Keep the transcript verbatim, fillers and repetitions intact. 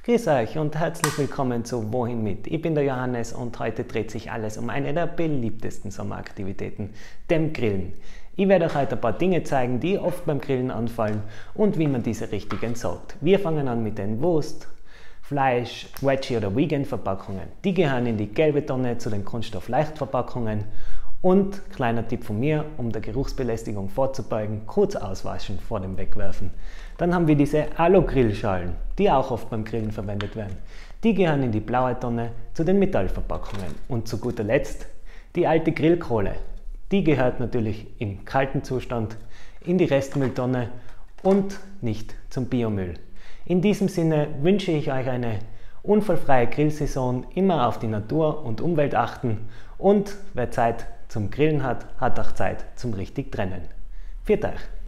Grüß euch und herzlich willkommen zu Wohin mit. Ich bin der Johannes und heute dreht sich alles um eine der beliebtesten Sommeraktivitäten, dem Grillen. Ich werde euch heute ein paar Dinge zeigen, die oft beim Grillen anfallen und wie man diese richtig entsorgt. Wir fangen an mit den Wurst, Fleisch, Veggie oder Vegan Verpackungen. Die gehören in die gelbe Tonne zu den Kunststoff-Leichtverpackungen. Und, kleiner Tipp von mir, um der Geruchsbelästigung vorzubeugen, kurz auswaschen vor dem Wegwerfen. Dann haben wir diese Alu-Grillschalen, die auch oft beim Grillen verwendet werden. Die gehören in die blaue Tonne zu den Metallverpackungen. Und zu guter Letzt die alte Grillkohle. Die gehört natürlich im kalten Zustand in die Restmülltonne und nicht zum Biomüll. In diesem Sinne wünsche ich euch eine unfallfreie Grillsaison, immer auf die Natur und Umwelt achten und wer Zeit zum Grillen hat, hat auch Zeit zum richtig Trennen. Viert euch!